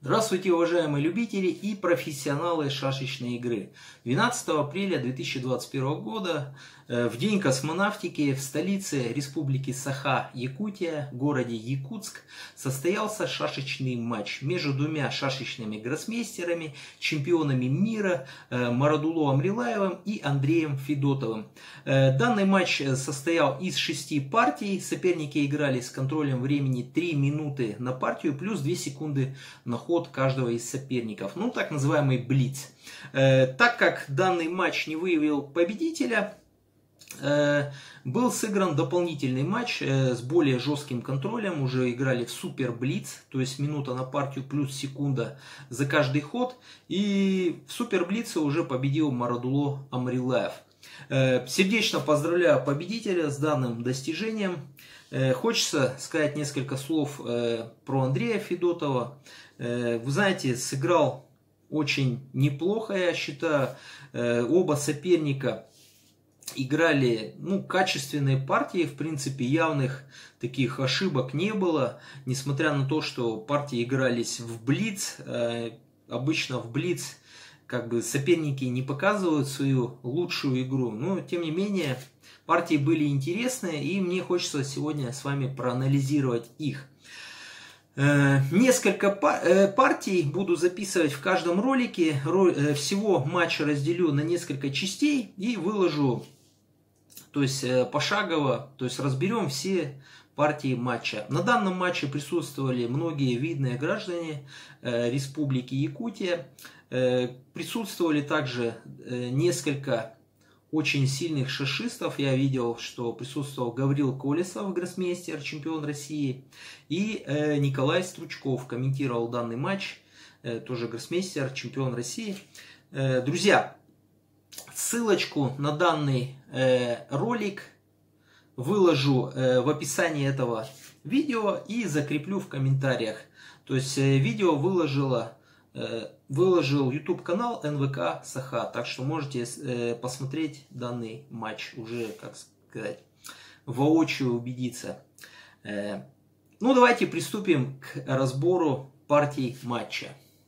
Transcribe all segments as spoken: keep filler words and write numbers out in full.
Здравствуйте, уважаемые любители и профессионалы шашечной игры. двенадцатого апреля две тысячи двадцать первого года, в день космонавтики, в столице Республики Саха-Якутия, городе Якутск, состоялся шашечный матч между двумя шашечными гроссмейстерами, чемпионами мира Марадуло Амрилаевым и Андреем Федотовым. Данный матч состоял из шести партий. Соперники играли с контролем времени три минуты на партию плюс две секунды на ход каждого из соперников. Ну, так называемый блиц. Так как данный матч не выявил победителя, был сыгран дополнительный матч с более жестким контролем. Уже играли в супер блиц, то есть минута на партию плюс секунда за каждый ход. И в супер блице уже победил Марадуло Амрилаев. Сердечно поздравляю победителя с данным достижением. Хочется сказать несколько слов про Андрея Федотова. Вы знаете, сыграл очень неплохо, я считаю. Оба соперника играли ну, качественные партии, в принципе, явных таких ошибок не было. Несмотря на то, что партии игрались в блиц, обычно в блиц как бы соперники не показывают свою лучшую игру, но тем не менее партии были интересные, и мне хочется сегодня с вами проанализировать их. Несколько партий буду записывать в каждом ролике. Всего матч разделю на несколько частей и выложу, то есть пошагово, то есть разберем все партии матча. На данном матче присутствовали многие видные граждане Республики Якутия. Присутствовали также несколько очень сильных шашистов. Я видел, что присутствовал Гаврил Колесов, гроссмейстер, чемпион России, и Николай Стручков комментировал данный матч, тоже гроссмейстер, чемпион России. Друзья, ссылочку на данный ролик выложу в описании этого видео и закреплю в комментариях. То есть видео выложила выложил YouTube канал эн вэ ка Саха, так что можете э, посмотреть данный матч, уже, как сказать, воочию убедиться. Э, ну, давайте приступим к разбору партий матча.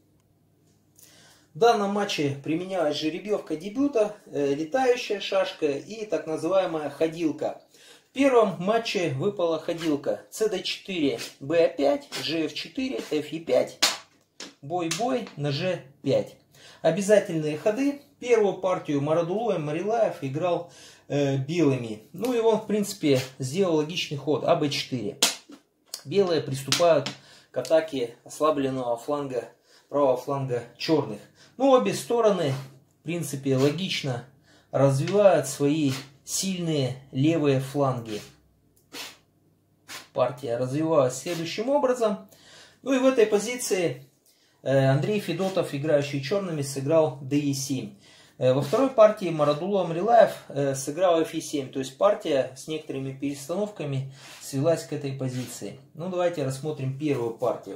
В данном матче применялась жеребьевка дебюта, э, летающая шашка и так называемая ходилка. В первом матче выпала ходилка цэ дэ четыре, бэ а пять, жэ эф четыре, эф е пять. Бой-бой на жэ пять. Обязательные ходы. Первую партию Марадуло Амрилаев играл э, белыми. Ну и он, в принципе, сделал логичный ход а бэ четыре. Белые приступают к атаке ослабленного фланга, правого фланга черных. Ну, обе стороны, в принципе, логично развивают свои сильные левые фланги. Партия развивалась следующим образом. Ну и в этой позиции Андрей Федотов, играющий черными, сыграл дэ е семь. Во второй партии Марадуло Амрилаев сыграл эф е семь. То есть партия с некоторыми перестановками свелась к этой позиции. Ну, давайте рассмотрим первую партию.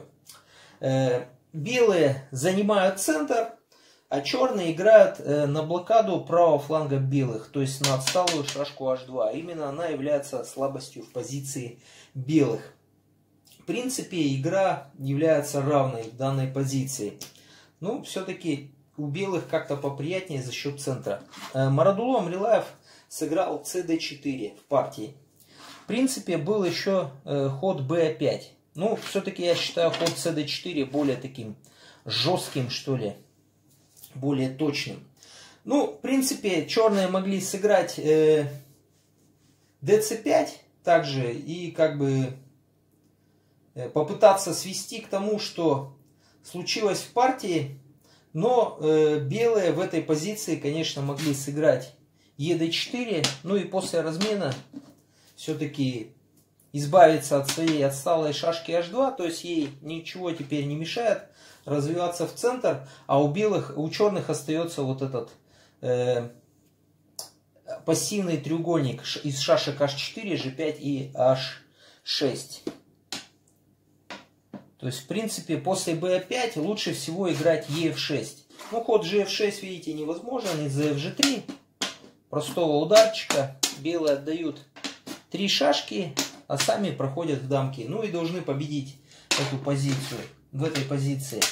Белые занимают центр, а черные играют на блокаду правого фланга белых. То есть на отсталую шашку аш два. Именно она является слабостью в позиции белых. В принципе, игра является равной в данной позиции. Ну, все-таки у белых как-то поприятнее за счет центра. Марадуло Амрилаев сыграл цэ дэ четыре в партии. В принципе, был еще ход бэ а пять. Ну, все-таки я считаю ход цэ дэ четыре более таким жестким, что ли. Более точным. Ну, в принципе, черные могли сыграть э, дэ цэ пять также и как бы попытаться свести к тому, что случилось в партии, но э, белые в этой позиции, конечно, могли сыграть е дэ четыре, ну и после размена все-таки избавиться от своей отсталой шашки аш два, то есть ей ничего теперь не мешает развиваться в центр, а у белых, у черных остается вот этот э, пассивный треугольник из шашек аш четыре, жэ пять и аш шесть. То есть, в принципе, после бэ а пять лучше всего играть е эф шесть. Ну, ход жэ эф шесть, видите, невозможен из-за эф жэ три. Простого ударчика. Белые отдают три шашки, а сами проходят в дамки. Ну и должны победить эту позицию, в этой позиции.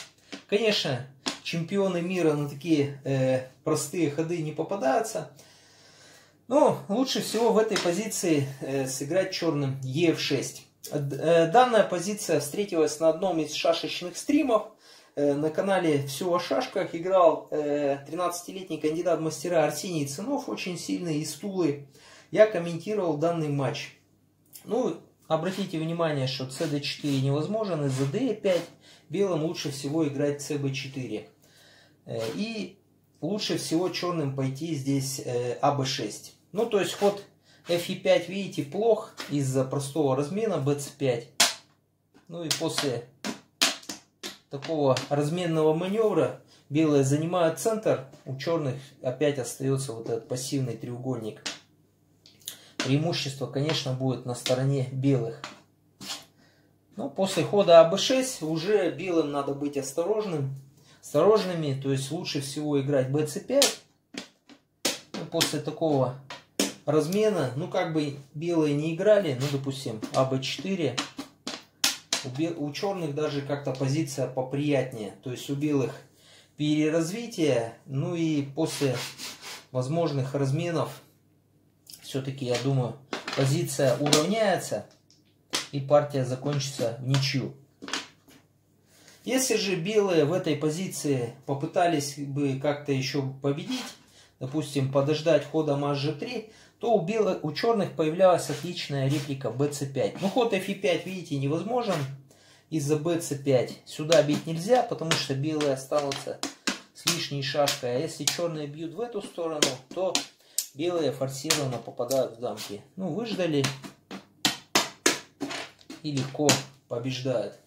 Конечно, чемпионы мира на такие э, простые ходы не попадаются. Но лучше всего в этой позиции э, сыграть черным е эф шесть. Э, данная позиция встретилась на одном из шашечных стримов. Э, на канале «Все о шашках» играл э, тринадцатилетний кандидат в мастера Арсений Цинов, очень сильный, из Тулы. Я комментировал данный матч. Ну, обратите внимание, что цэ дэ четыре невозможен из-за дэ е пять. Белым лучше всего играть цэ бэ четыре. Э, и лучше всего черным пойти здесь э, а бэ шесть. Ну, то есть ход эф е пять, видите, плох из-за простого размена бэ цэ пять. Ну и после такого разменного маневра белые занимают центр, у черных опять остается вот этот пассивный треугольник. Преимущество, конечно, будет на стороне белых. Но после хода а бэ шесть уже белым надо быть осторожным, осторожными, то есть лучше всего играть бэ цэ пять. Ну, после такого размена, ну как бы белые не играли, ну допустим а бэ четыре, у, бел... у черных даже как-то позиция поприятнее, то есть у белых переразвитие, ну и после возможных разменов все-таки, я думаю, позиция уравняется и партия закончится в ничью. Если же белые в этой позиции попытались бы как-то еще победить, допустим, подождать ходом аш же три, то у, белых, у черных появлялась отличная реплика бэ цэ пять. Ну, ход эф е пять, видите, невозможен из-за бэ цэ пять. Сюда бить нельзя, потому что белые останутся с лишней шашкой. А если черные бьют в эту сторону, то белые форсированно попадают в дамки. Ну, выждали и легко побеждают.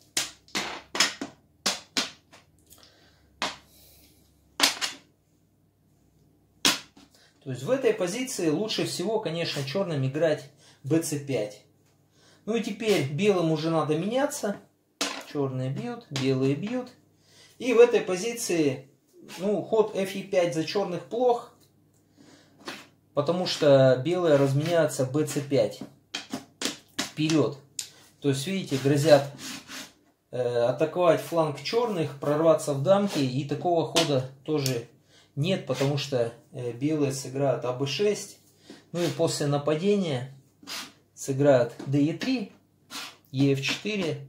То есть в этой позиции лучше всего, конечно, черным играть бэ цэ пять. Ну и теперь белым уже надо меняться. Черные бьют, белые бьют. И в этой позиции, ну, ход эф е пять за черных плох, потому что белые разменяются бэ цэ пять вперед. То есть, видите, грозят э, атаковать фланг черных, прорваться в дамки, и такого хода тоже нет, потому что э, белые сыграют а бэ шесть, ну и после нападения сыграют дэ е три, е эф четыре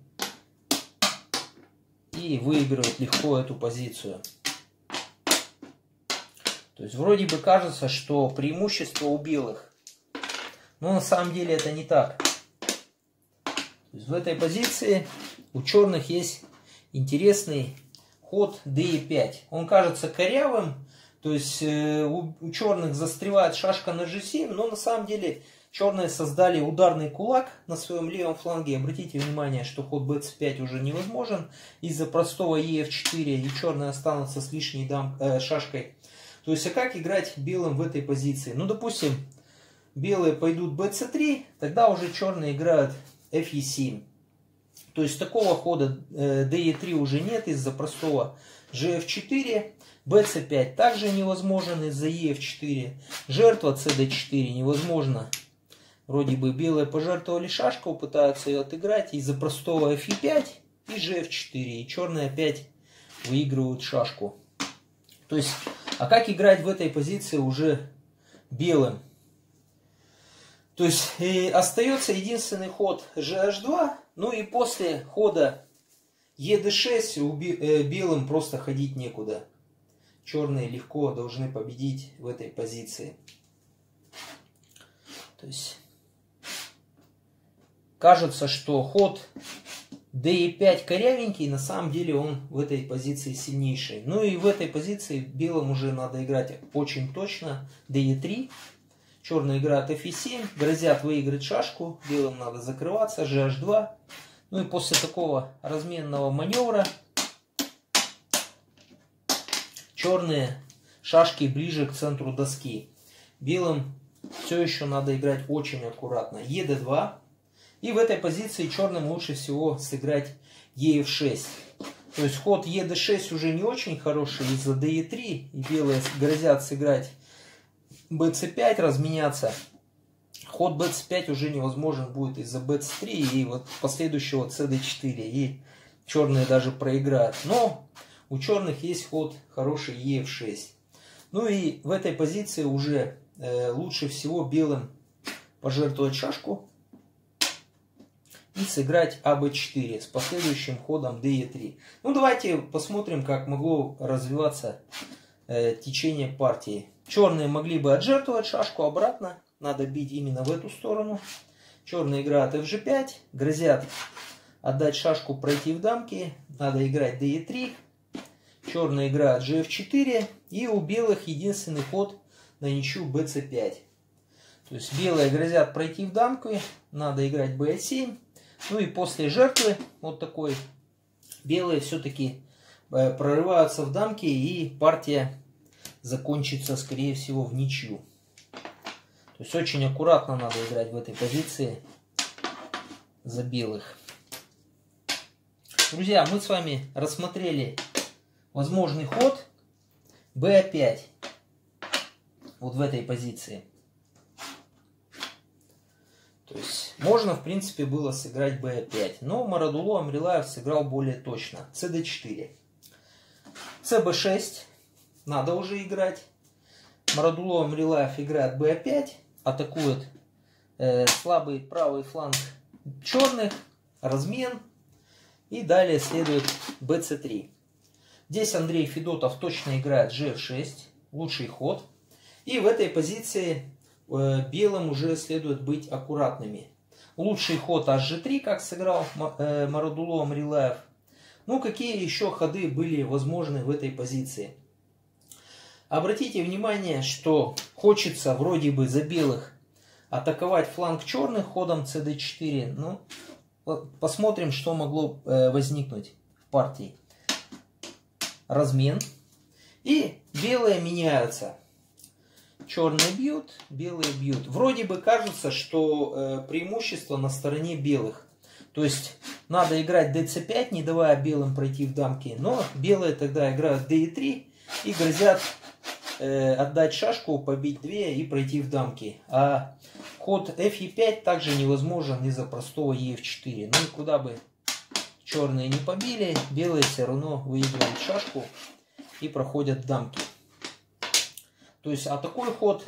и выиграют легко эту позицию. То есть вроде бы кажется, что преимущество у белых, но на самом деле это не так. То есть в этой позиции у черных есть интересный ход дэ е пять. Он кажется корявым. То есть э, у, у черных застревает шашка на же семь, но на самом деле черные создали ударный кулак на своем левом фланге. Обратите внимание, что ход бэ цэ пять уже невозможен из-за простого е эф четыре, и черные останутся с лишней дам, э, шашкой. То есть, а как играть белым в этой позиции? Ну, допустим, белые пойдут бэ цэ три, тогда уже черные играют эф е семь. То есть, такого хода э, дэ е три уже нет из-за простого же эф четыре. бэ цэ пять также невозможен из-за е эф четыре. Жертва цэ дэ четыре невозможно. Вроде бы белые пожертвовали шашку, пытаются ее отыграть из-за простого эф е пять и же эф четыре. И черные опять выигрывают шашку. То есть, а как играть в этой позиции уже белым? То есть, и остается единственный ход же аш два. Ну и после хода е дэ шесть белым просто ходить некуда. Черные легко должны победить в этой позиции. То есть кажется, что ход дэ е пять корявенький, на самом деле он в этой позиции сильнейший. Ну и в этой позиции белым уже надо играть очень точно дэ е три. Черные играют эф е семь, грозят выиграть шашку, белым надо закрываться, же аш два. Ну и после такого разменного маневра черные шашки ближе к центру доски. Белым все еще надо играть очень аккуратно. е дэ два. И в этой позиции черным лучше всего сыграть е эф шесть. То есть ход е дэ шесть уже не очень хороший из-за дэ е три. И белые грозят сыграть бэ цэ пять, разменяться. Ход бэ цэ пять уже невозможен будет из-за бэ цэ три и вот последующего цэ дэ четыре. И черные даже проиграют. Но у черных есть ход хороший е эф шесть. Ну и в этой позиции уже э, лучше всего белым пожертвовать шашку и сыграть а бэ четыре с последующим ходом дэ е три. Ну давайте посмотрим, как могло развиваться э, течение партии. Черные могли бы отжертвовать шашку обратно, надо бить именно в эту сторону. Черные играют эф же пять, грозят отдать шашку, пройти в дамки, надо играть дэ е три. Черные играют же эф четыре, и у белых единственный ход на ничью бэ цэ пять. То есть белые грозят пройти в дамки, надо играть бэ а семь. Ну и после жертвы вот такой белые все-таки прорываются в дамки, и партия закончится, скорее всего, в ничью. То есть очень аккуратно надо играть в этой позиции за белых. Друзья, мы с вами рассмотрели возможный ход бэ а пять вот в этой позиции. То есть можно, в принципе, было сыграть бэ а пять, но Марадулло Амрилаев сыграл более точно. цэ дэ четыре. цэ бэ шесть надо уже играть. Марадулло Амрилаев играет бэ а пять, атакует э, слабый правый фланг черных, размен, и далее следует бэ цэ три. Здесь Андрей Федотов точно играет же эф шесть, лучший ход. И в этой позиции э, белым уже следует быть аккуратными. Лучший ход аш же три, как сыграл э, Марадулло Амрилаев. Ну, какие еще ходы были возможны в этой позиции? Обратите внимание, что хочется вроде бы за белых атаковать фланг черных ходом цэ дэ четыре. Ну, посмотрим, что могло э, возникнуть в партии. Размен. И белые меняются. Черные бьют, белые бьют. Вроде бы кажется, что э, преимущество на стороне белых. То есть надо играть дэ цэ пять, не давая белым пройти в дамки. Но белые тогда играют дэ е три и грозят э, отдать шашку, побить две и пройти в дамки. А ход эф е пять также невозможен из-за простого е эф четыре. Ну и куда бы черные не побили, белые все равно выигрывают шашку и проходят дамки. То есть, а такой ход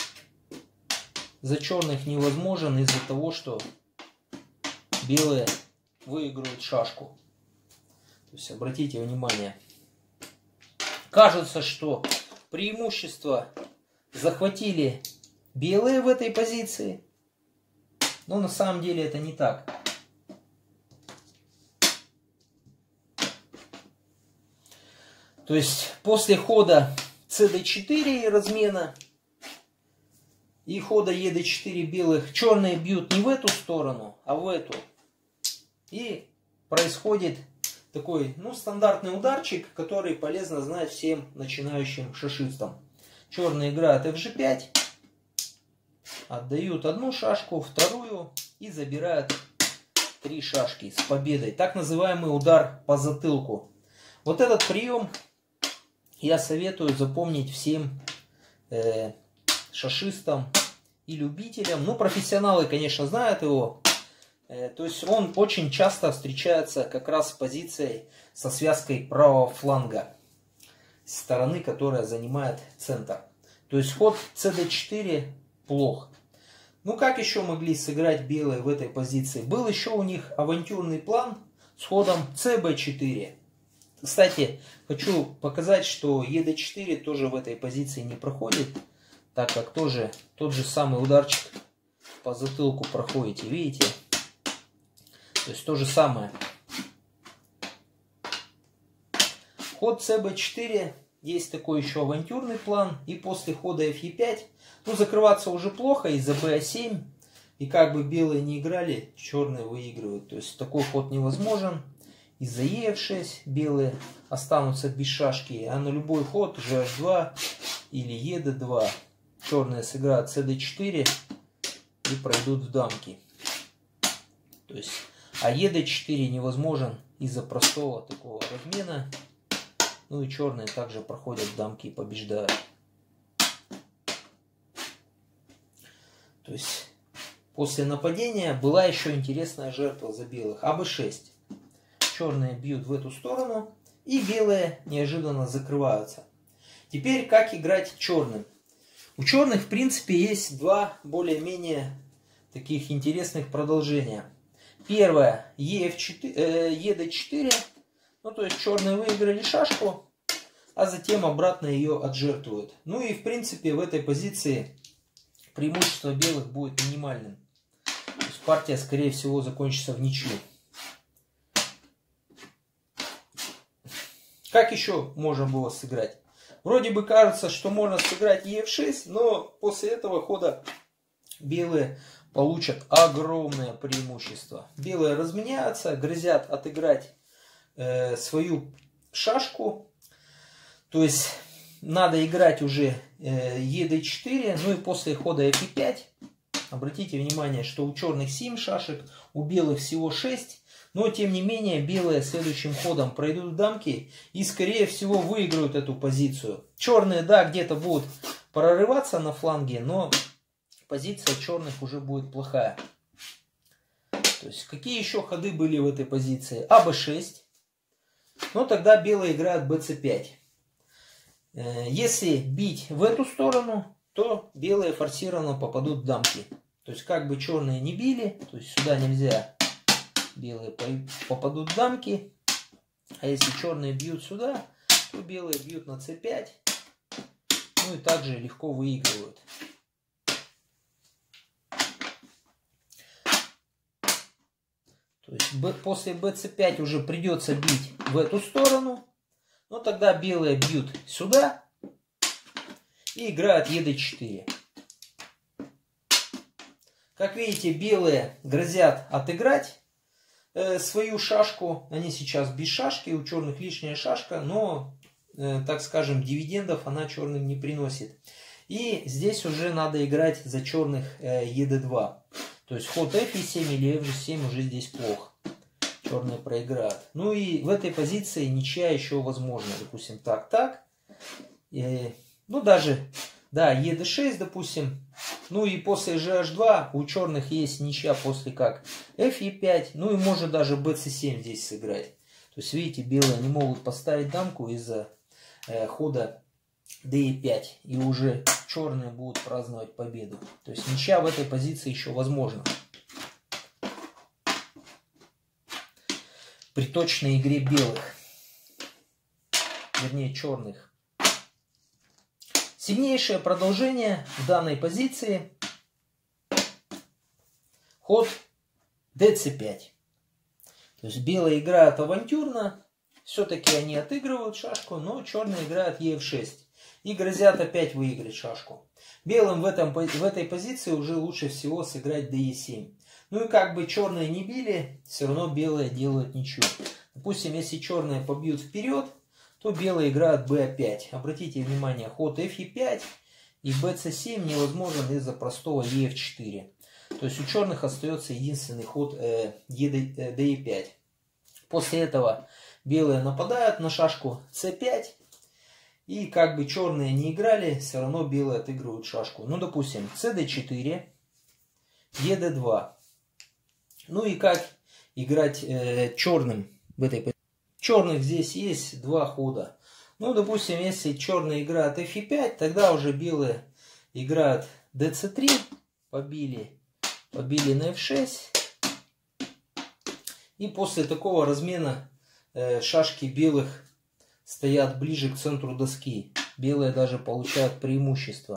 за черных невозможен из-за того, что белые выигрывают шашку. То есть, обратите внимание. Кажется, что преимущество захватили белые в этой позиции. Но на самом деле это не так. То есть, после хода цэ дэ четыре и размена и хода е дэ четыре белых, черные бьют не в эту сторону, а в эту. И происходит такой, ну, стандартный ударчик, который полезно знать всем начинающим шашистам. Черные играют эф же пять, отдают одну шашку, вторую и забирают три шашки с победой. Так называемый удар по затылку. Вот этот прием я советую запомнить всем э, шашистам и любителям. Ну, профессионалы, конечно, знают его. Э, то есть он очень часто встречается как раз с позицией со связкой правого фланга, с стороны, которая занимает центр. То есть ход цэ дэ четыре плох. Ну, как еще могли сыграть белые в этой позиции? Был еще у них авантюрный план с ходом цэ бэ четыре. Кстати, хочу показать, что е дэ четыре тоже в этой позиции не проходит, так как тоже тот же самый ударчик по затылку проходите, видите? То есть то же самое. Ход цэ бэ четыре, есть такой еще авантюрный план, и после хода эф е пять, ну, закрываться уже плохо из-за бэ а семь, и как бы белые не играли, черные выигрывают. То есть такой ход невозможен. Из-за е эф шесть белые останутся без шашки, а на любой ход же аш два или е дэ два черные сыграют цэ дэ четыре и пройдут в дамки. То есть, а е дэ четыре невозможен из-за простого такого размена. Ну и черные также проходят в дамки и побеждают. То есть после нападения была еще интересная жертва за белых. а бэ шесть. Черные бьют в эту сторону, И белые неожиданно закрываются. Теперь как играть черным? У черных, в принципе, есть два более-менее таких интересных продолжения. Первое, е эф четыре, э, е дэ четыре. Ну, то есть черные выиграли шашку, а затем обратно ее отжертвуют. Ну и, в принципе, в этой позиции преимущество белых будет минимальным. То есть партия, скорее всего, закончится в ничью. Как еще можно было сыграть? Вроде бы кажется, что можно сыграть е эф шесть, но после этого хода белые получат огромное преимущество. Белые разменяются, грозят отыграть э, свою шашку. То есть надо играть уже э, е дэ четыре, ну и после хода эф пять. Обратите внимание, что у черных семь шашек, у белых всего шесть. Но, тем не менее, белые следующим ходом пройдут дамки и, скорее всего, выиграют эту позицию. Черные, да, где-то будут прорываться на фланге, но позиция черных уже будет плохая. То есть, какие еще ходы были в этой позиции? а бэ шесть. Но тогда белые играют бэ цэ пять. Если бить в эту сторону, то белые форсированно попадут в дамки. То есть, как бы черные не били, то есть сюда нельзя... Белые попадут в дамки, а если черные бьют сюда, то белые бьют на цэ пять, ну и также легко выигрывают. То есть после бэ цэ пять уже придется бить в эту сторону, но тогда белые бьют сюда и играют е дэ четыре. Как видите, белые грозят отыграть свою шашку. Они сейчас без шашки, у черных лишняя шашка, но, э, так скажем, дивидендов она черным не приносит. И здесь уже надо играть за черных э, е дэ два. То есть ход эф семь или эф семь уже здесь плохо. Черные проиграют. Ну и в этой позиции ничья еще возможна. Допустим, так-так. Э, ну даже, да, е дэ шесть, допустим. Ну и после же аш два у черных есть ничья после как эф е пять. Ну и может даже бэ цэ семь здесь сыграть. То есть видите, белые не могут поставить дамку из-за э, хода дэ е пять. И уже черные будут праздновать победу. То есть ничья в этой позиции еще возможна. При точной игре белых. Вернее черных. Сильнейшее продолжение в данной позиции ход дэ цэ пять. То есть белые играют авантюрно, все-таки они отыгрывают шашку, но черные играют е эф шесть и грозят опять выиграть шашку. Белым в, этом, в этой позиции уже лучше всего сыграть дэ е семь. Ну и как бы черные не били, все равно белые делают ничью. Допустим, если черные побьют вперед, то белые играют бэ пять. Обратите внимание, ход эф е пять и бэ цэ семь невозможен из-за простого е эф четыре. То есть у черных остается единственный ход э, дэ е пять. После этого белые нападают на шашку цэ пять. И как бы черные не играли, все равно белые отыгрывают шашку. Ну, допустим, цэ дэ четыре, е дэ два. Ну и как играть э, черным в этой позиции? Черных здесь есть два хода. Ну, допустим, если черные играют эф е пять, тогда уже белые играют дэ цэ три, побили, побили на эф шесть. И после такого размена э, шашки белых стоят ближе к центру доски. Белые даже получают преимущество.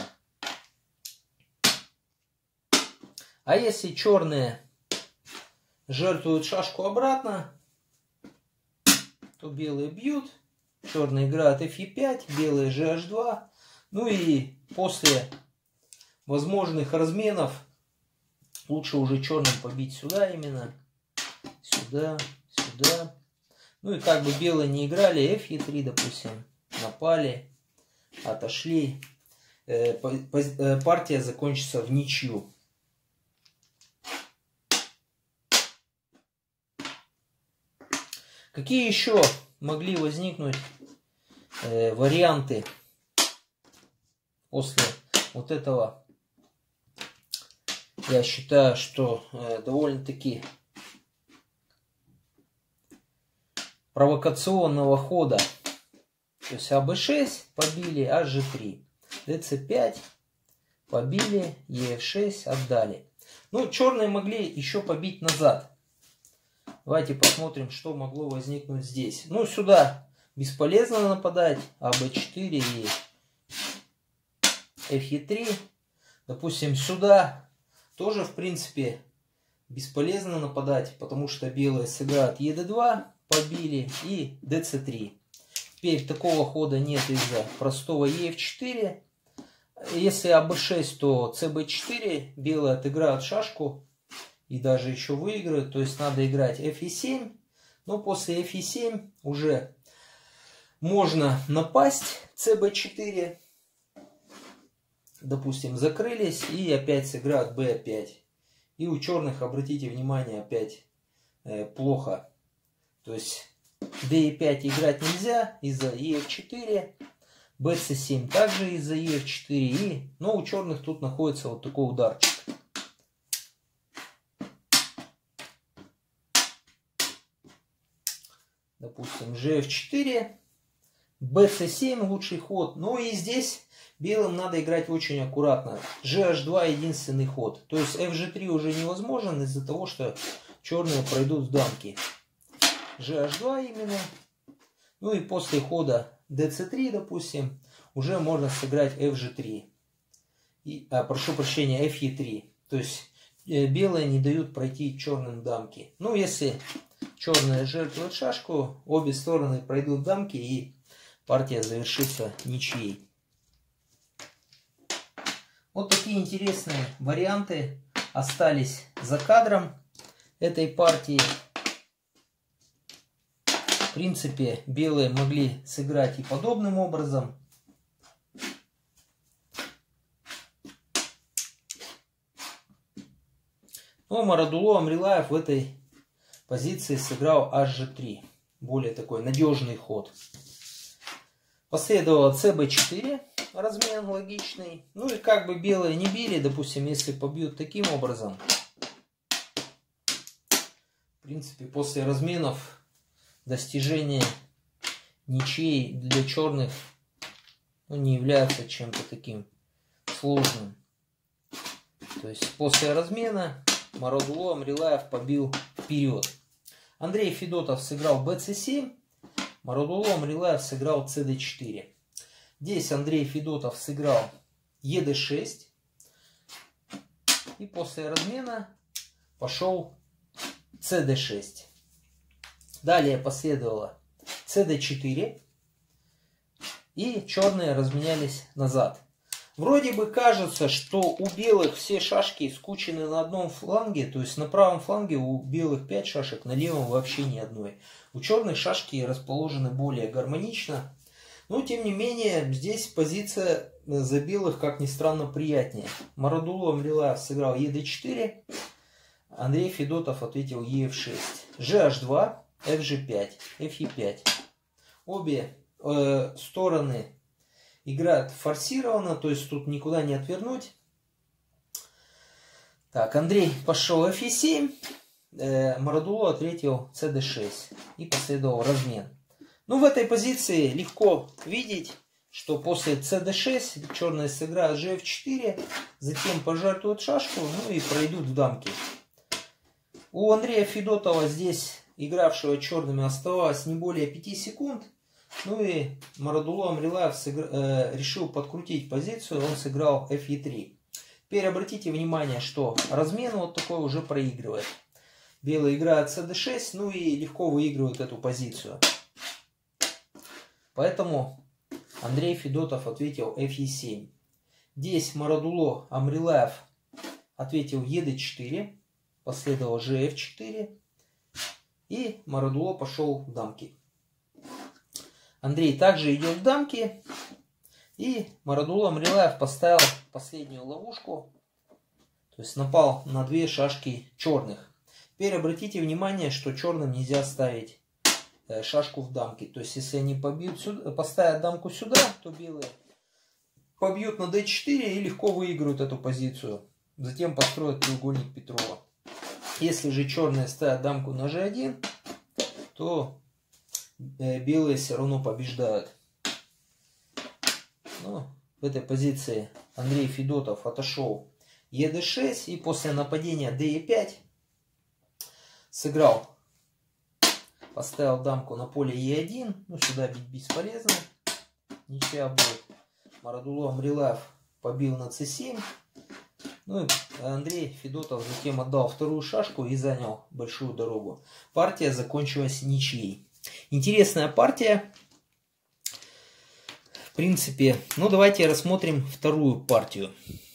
А если черные жертвуют шашку обратно, то белые бьют, черные играют эф е пять, белые же аш два. Ну и после возможных разменов лучше уже черным побить сюда именно, сюда, сюда. Ну и как бы белые не играли, эф е три, допустим, напали, отошли. Партия закончится в ничью. Какие еще могли возникнуть э, варианты после вот этого? Я считаю, что э, довольно-таки провокационного хода. То есть а бэ шесть побили, аш же три. дэ цэ пять побили, е эф шесть отдали. Ну, черные могли еще побить назад. Давайте посмотрим, что могло возникнуть здесь. Ну, сюда бесполезно нападать. а бэ четыре и эф е три. Допустим, сюда тоже, в принципе, бесполезно нападать, потому что белые сыграют е дэ два, побили, и дэ цэ три. Теперь такого хода нет из-за простого е эф четыре. Если а бэ шесть, то цэ бэ четыре. Белые отыграют шашку и даже еще выиграют. То есть надо играть эф е семь. Но после эф е семь уже можно напасть цэ бэ четыре. Допустим, закрылись и опять сыграют бэ пять. И у черных, обратите внимание, опять э, плохо. То есть дэ е пять играть нельзя из-за е эф четыре. бэ цэ семь также из-за е эф четыре. И, но у черных тут находится вот такой ударчик. Допустим, же эф четыре. бэ цэ семь лучший ход. Ну и здесь белым надо играть очень аккуратно. же аш два единственный ход. То есть эф же три уже невозможен из-за того, что черные пройдут в дамки. же аш два именно. Ну и после хода дэ цэ три, допустим, уже можно сыграть эф же три. И, а, прошу прощения, эф е три. То есть э, белые не дают пройти черным дамки. Ну, если черные жертвуют шашку, обе стороны пройдут дамки и партия завершится ничьей. Вот такие интересные варианты остались за кадром этой партии. В принципе, белые могли сыграть и подобным образом. Но Марадулло Амрилаев в этой позиции сыграл аш же три. Более такой надежный ход. Последовало цэ бэ четыре. Размен логичный. Ну и как бы белые не били, допустим, если побьют таким образом. В принципе, после разменов достижение ничей для черных, ну, не является чем-то таким сложным. То есть после размена Марадулло Амрилаев побил вперед. Андрей Федотов сыграл бэ цэ семь. Марадулло Амрилаев сыграл цэ дэ четыре. Здесь Андрей Федотов сыграл е дэ шесть. И после размена пошел цэ дэ шесть. Далее последовало цэ дэ четыре. И черные разменялись назад. Вроде бы кажется, что у белых все шашки скучены на одном фланге. То есть на правом фланге у белых пять шашек, на левом вообще ни одной. У черных шашки расположены более гармонично. Но, тем не менее, здесь позиция за белых, как ни странно, приятнее. Марадулло Амрилаев сыграл е дэ четыре. Андрей Федотов ответил е эф шесть. же аш два, эф же пять, эф е пять. Обе э, стороны играют форсированно, то есть тут никуда не отвернуть. Так, Андрей пошел эф е семь. Э, Марадулло ответил цэ дэ шесть. И последовал размен. Ну, в этой позиции легко видеть, что после цэ дэ шесть черные сыграют же эф четыре, затем пожертвуют шашку, ну и пройдут в дамки. У Андрея Федотова здесь, игравшего черными, оставалось не более пяти секунд. Ну и Марадулло Амрилаев сыгр... э, решил подкрутить позицию, он сыграл эф е три. Теперь обратите внимание, что размен вот такой уже проигрывает. Белые играют цэ дэ шесть, ну и легко выигрывают эту позицию. Поэтому Андрей Федотов ответил эф е семь. Здесь Марадулло Амрилаев ответил е дэ четыре. Последовал же эф четыре. И Марадулло пошел в дамки. Андрей также идет в дамки. И Марадулло Амрилаев поставил последнюю ловушку. То есть напал на две шашки черных. Теперь обратите внимание, что черным нельзя ставить шашку в дамки. То есть, если они побьют сюда, поставят дамку сюда, то белые побьют на дэ четыре и легко выиграют эту позицию. Затем построят треугольник Петрова. Если же черные ставят дамку на же один, то белые все равно побеждают. Ну, в этой позиции Андрей Федотов отошел е дэ шесть и после нападения дэ е пять сыграл, поставил дамку на поле е один. Ну, сюда бить бесполезно, ничья будет. Марадулло Амрилаев побил на цэ семь. Ну и Андрей Федотов затем отдал вторую шашку и занял большую дорогу. Партия закончилась ничьей. Интересная партия. В принципе, ну давайте рассмотрим вторую партию.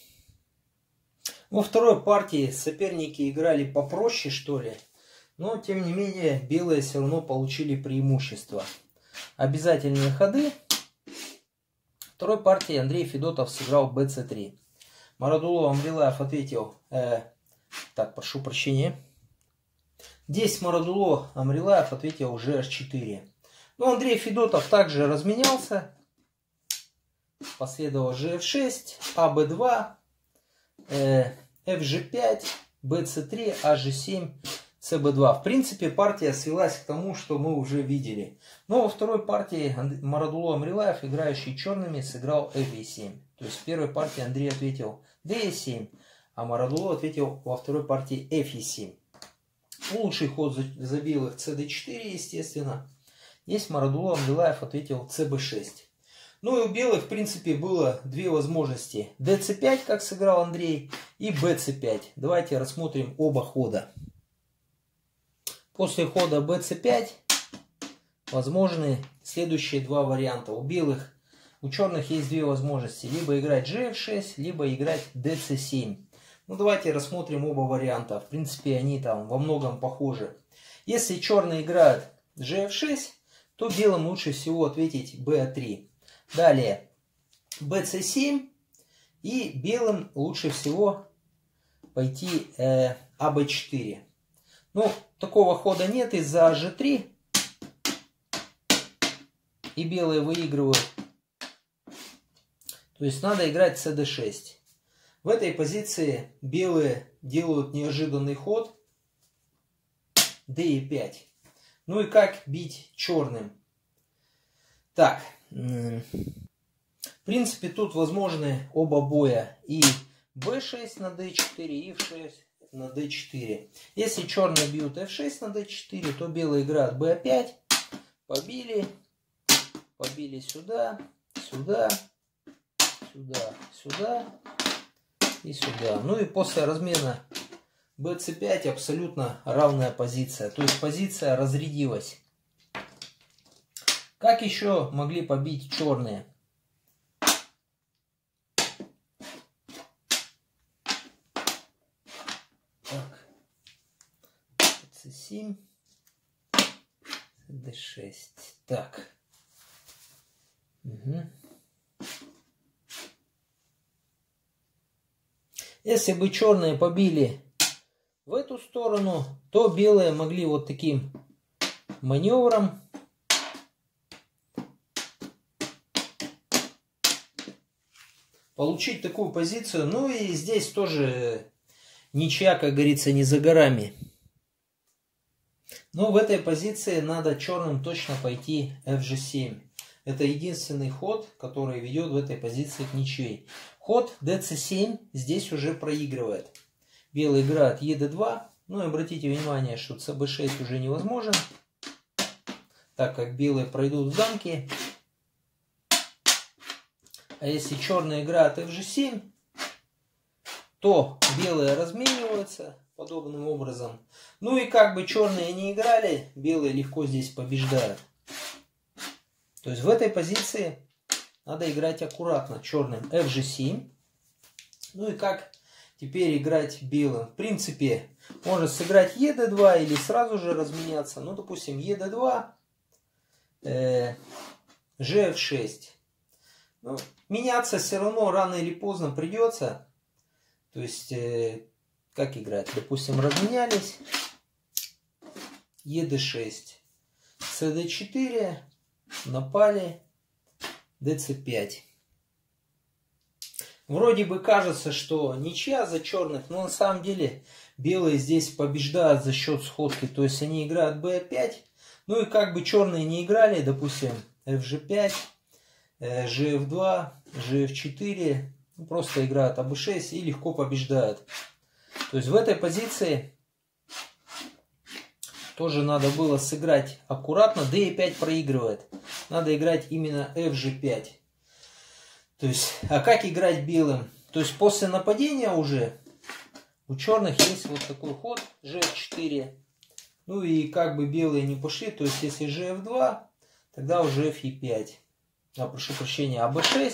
Во второй партии соперники играли попроще, что ли. Но, тем не менее, белые все равно получили преимущество. Обязательные ходы. В второй партии Андрей Федотов сыграл бэ цэ три. Марадулло Амрилаев ответил... Э, так, прошу прощения. Здесь Марадулло Амрилаев ответил же эйч четыре. Но Андрей Федотов также разменялся. Последовало же эф шесть, а бэ два, э, эф же пять, бэ цэ три, а же семь, цэ бэ два. В принципе, партия свелась к тому, что мы уже видели. Но во второй партии Марадулло Амрилаев, играющий черными, сыграл эф е семь. То есть в первой партии Андрей ответил дэ е семь, а Марадулло ответил во второй партии эф е семь. Лучший ход за белых цэ дэ четыре, естественно. Здесь Марадулло Амрилаев ответил цэ бэ шесть. Ну и у белых, в принципе, было две возможности. дэ цэ пять, как сыграл Андрей, и бэ цэ пять. Давайте рассмотрим оба хода. После хода бэ цэ пять возможны следующие два варианта. У белых, у черных есть две возможности. Либо играть же эф шесть, либо играть дэ цэ семь. Ну давайте рассмотрим оба варианта. В принципе, они там во многом похожи. Если черные играют же эф шесть, то белым лучше всего ответить бэ а три. Далее бэ цэ семь, и белым лучше всего пойти э, а бэ четыре. Ну, такого хода нет из-за а же три, и белые выигрывают. То есть надо играть цэ дэ шесть. В этой позиции белые делают неожиданный ход дэ е пять. Ну и как бить черным? Так, в принципе, тут возможны оба боя. И бэ шесть на дэ четыре, и эф шесть на дэ четыре. Если черные бьют эф шесть на дэ четыре, то белые играют бэ а пять. Побили. Побили сюда, сюда, сюда, сюда и сюда. Ну и после размена бэ цэ пять абсолютно равная позиция. То есть позиция разрядилась. Как еще могли побить черные? Так. цэ семь, дэ шесть. Так. Угу. Если бы черные побили в эту сторону, то белые могли вот таким маневром получить такую позицию. Ну и здесь тоже ничья, как говорится, не за горами. Но в этой позиции надо черным точно пойти эф же семь. Это единственный ход, который ведет в этой позиции к ничьей. Ход дэ цэ семь здесь уже проигрывает. Белый играет е дэ два. Ну и обратите внимание, что цэ бэ шесть уже невозможен, так как белые пройдут в дамки. А если черные играют эф же семь, то белые размениваются подобным образом. Ну и как бы черные не играли, белые легко здесь побеждают. То есть в этой позиции надо играть аккуратно. Черным эф же семь. Ну и как теперь играть белым? В принципе, можно сыграть е дэ два или сразу же разменяться. Ну, допустим, е дэ два, э, же эф шесть. Ну, меняться все равно рано или поздно придется. То есть, э, как играть? Допустим, разменялись. е дэ шесть. цэ дэ четыре. Напали. дэ цэ пять. Вроде бы кажется, что ничья за черных, но на самом деле белые здесь побеждают за счет сходки. То есть они играют бэ а пять, Ну и как бы черные не играли, допустим, эф же пять, же эф два, же эф четыре, просто играют а бэ шесть и легко побеждают. То есть в этой позиции тоже надо было сыграть аккуратно. дэ е пять проигрывает. Надо играть именно эф же пять. То есть, а как играть белым? То есть после нападения уже у черных есть вот такой ход же эф четыре. Ну и как бы белые не пошли, то есть если же эф два, тогда уже эф е пять. А, прошу прощения, а бэ шесть.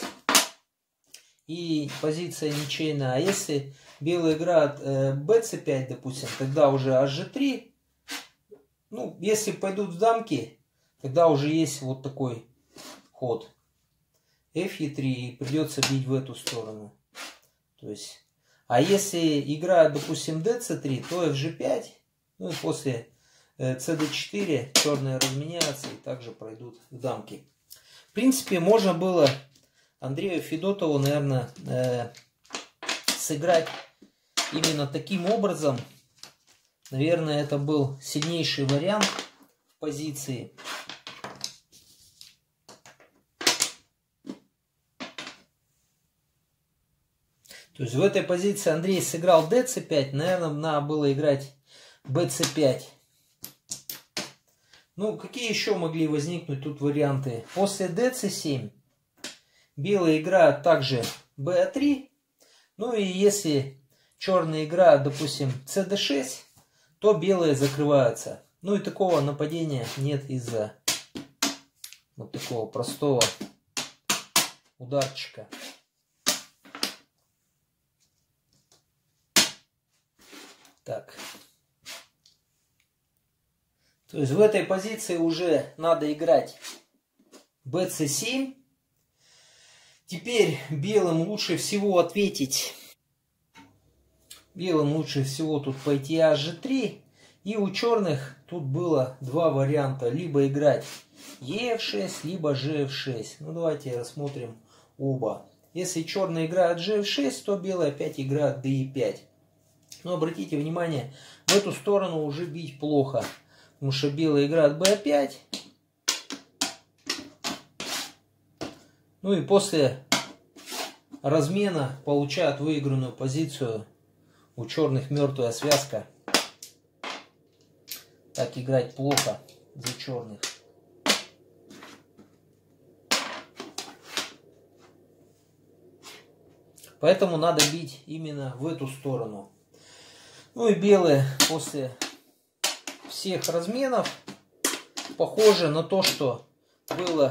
И позиция ничейная. А если белые играют э, бэ цэ пять, допустим, тогда уже аш же три. Ну, если пойдут в дамки, тогда уже есть вот такой ход. эф е три, и придется бить в эту сторону. То есть, а если играют, допустим, дэ цэ три, то эф же пять, ну и после э, цэ дэ четыре черные разменяются и также пройдут в дамки. В принципе, можно было Андрею Федотову, наверное, э, сыграть именно таким образом. Наверное, это был сильнейший вариант в позиции. То есть в этой позиции Андрей сыграл дэ цэ пять, наверное, надо было играть бэ цэ пять. Ну, какие еще могли возникнуть тут варианты? После дэ цэ семь белые играют также бэ а три. Ну и если черные играют, допустим, цэ дэ шесть, то белые закрываются. Ну и такого нападения нет из-за вот такого простого ударчика. Так. То есть в этой позиции уже надо играть бэ цэ семь. Теперь белым лучше всего ответить. Белым лучше всего тут пойти аш же три. И у черных тут было два варианта. Либо играть е эф шесть, либо же эф шесть. Ну давайте рассмотрим оба. Если черные играют же эф шесть, то белые опять играют дэ е пять. Но обратите внимание, в эту сторону уже бить плохо. Потому что белые играют бэ а пять. Ну и после размена получают выигранную позицию. У черных мертвая связка. Так играть плохо за черных. Поэтому надо бить именно в эту сторону. Ну и белые после всех разменов похоже на то, что было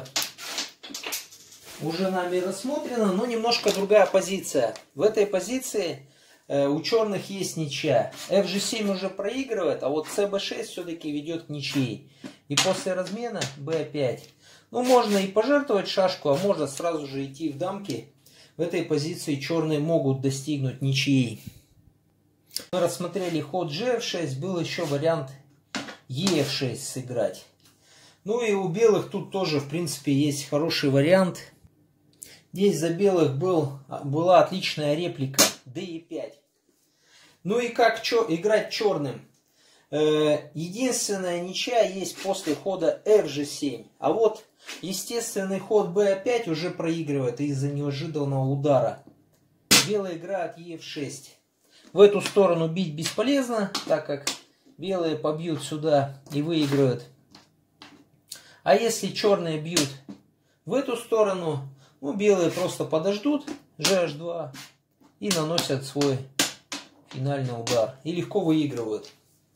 уже нами рассмотрено, но немножко другая позиция. В этой позиции э, у черных есть ничья. эф же семь уже проигрывает, а вот цэ бэ шесть все-таки ведет к ничьей. И после размена бэ а пять. Ну, можно и пожертвовать шашку, а можно сразу же идти в дамки. В этой позиции черные могут достигнуть ничьей. Мы рассмотрели ход же эф шесть, был еще вариант е эф шесть сыграть. Ну и у белых тут тоже, в принципе, есть хороший вариант. Здесь за белых был, была отличная реплика дэ е пять. Ну и как чё, играть черным? Э, единственная ничья есть после хода эф же семь. А вот естественный ход бэ а пять уже проигрывает из-за неожиданного удара. Белые играют е эф шесть. В эту сторону бить бесполезно, так как белые побьют сюда и выиграют. А если черные бьют в эту сторону, ну, белые просто подождут же аш два и наносят свой финальный удар. И легко выигрывают.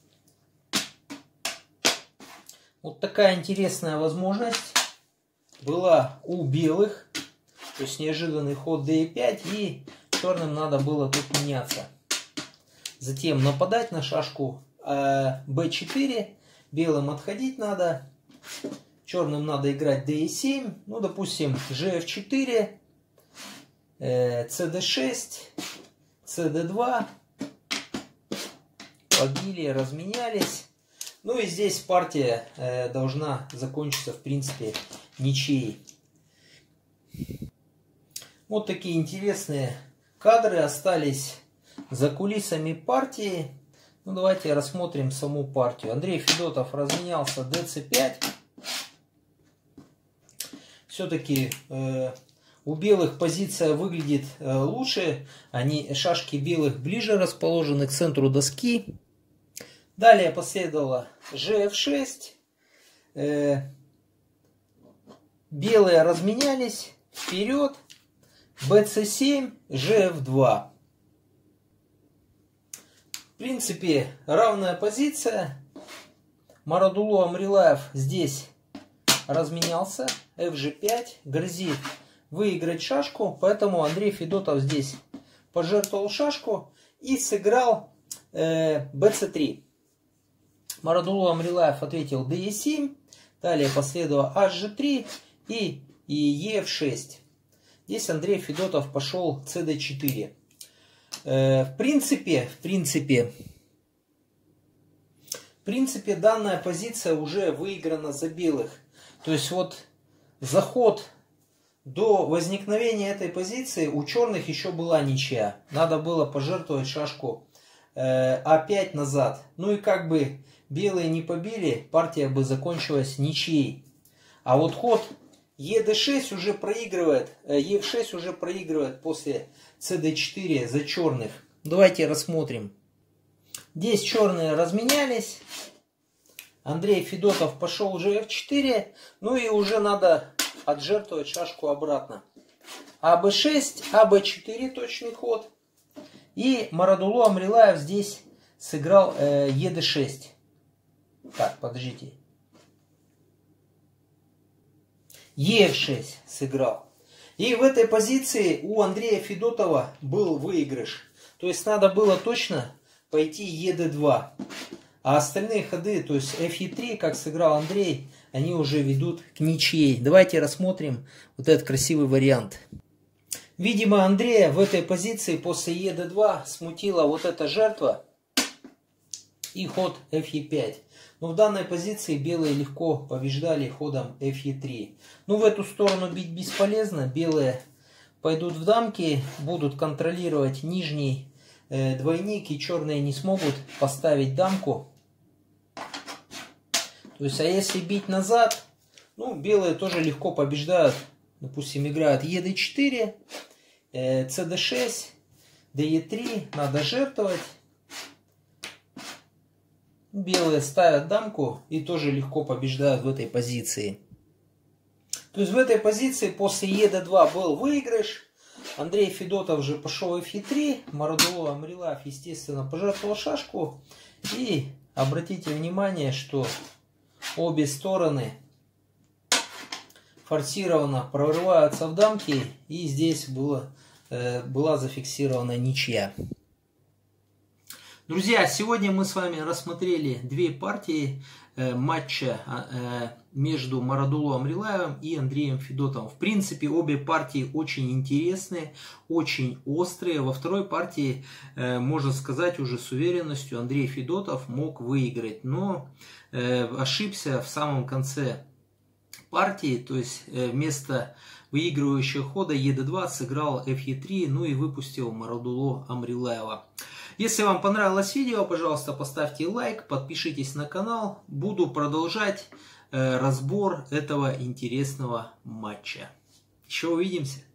Вот такая интересная возможность была у белых. То есть неожиданный ход дэ е пять, и черным надо было тут меняться. Затем нападать на шашку э, бэ четыре. Белым отходить надо. Черным надо играть дэ е семь. Ну, допустим, же эф четыре. Э, цэ дэ шесть. цэ дэ два. Побили, разменялись. Ну и здесь партия э, должна закончиться, в принципе, ничьей. Вот такие интересные кадры остались за кулисами партии. Ну, давайте рассмотрим саму партию. Андрей Федотов разменялся дэ цэ пять. Все-таки э, у белых позиция выглядит э, лучше. Они, шашки белых ближе расположены к центру доски. Далее последовало жэ эф шесть. Э, белые разменялись. Вперед. бэ цэ семь, жэ эф два. В принципе, равная позиция. Марадулу Амрилаев здесь разменялся. эф жэ пять грозит выиграть шашку. Поэтому Андрей Федотов здесь пожертвовал шашку и сыграл э, бэ цэ три. Марадулу Амрилаев ответил дэ е семь. Далее последовало аш жэ три и, и е эф шесть. Здесь Андрей Федотов пошел цэ дэ четыре. Э, в принципе, в принципе, в принципе, данная позиция уже выиграна за белых. То есть вот заход до возникновения этой позиции у черных еще была ничья. Надо было пожертвовать шашку э, а пять назад. Ну и как бы белые не побили, партия бы закончилась ничьей. А вот ход е дэ шесть уже проигрывает, е эф шесть уже проигрывает после цэ дэ четыре за черных. Давайте рассмотрим. Здесь черные разменялись. Андрей Федотов пошел жэ эф четыре. Ну и уже надо отжертвовать шашку обратно. а бэ шесть, а бэ четыре точный ход. И Марадулу Амрилаев здесь сыграл э, е дэ шесть. Так, подождите. е эф шесть сыграл. И в этой позиции у Андрея Федотова был выигрыш. То есть надо было точно пойти е дэ два. А остальные ходы, то есть эф е три, как сыграл Андрей, они уже ведут к ничьей. Давайте рассмотрим вот этот красивый вариант. Видимо, Андрея в этой позиции после е дэ два смутила вот эта жертва и ход эф е пять. Но в данной позиции белые легко побеждали ходом эф е три. Ну, в эту сторону бить бесполезно. Белые пойдут в дамки, будут контролировать нижний э, двойник, и черные не смогут поставить дамку. То есть, а если бить назад, ну, белые тоже легко побеждают. Допустим, играют е дэ четыре, э, цэ дэ шесть, дэ е три, надо жертвовать. Белые ставят дамку и тоже легко побеждают в этой позиции. То есть в этой позиции после е дэ два был выигрыш. Андрей Федотов же пошел эф е три. Марадулу Амрилаев, естественно, пожертвовал шашку. И обратите внимание, что обе стороны форсированно прорываются в дамки. И здесь было, э, была зафиксирована ничья. Друзья, сегодня мы с вами рассмотрели две партии э, матча э, между Марадулу Амрилаевым и Андреем Федотовым. В принципе, обе партии очень интересные, очень острые. Во второй партии, э, можно сказать уже с уверенностью, Андрей Федотов мог выиграть, но э, ошибся в самом конце партии, то есть э, вместо выигрывающего хода е дэ два сыграл эф е три, ну и выпустил Марадулу Амрилаева. Если вам понравилось видео, пожалуйста, поставьте лайк, подпишитесь на канал. Буду продолжать э, разбор этого интересного матча. Еще увидимся.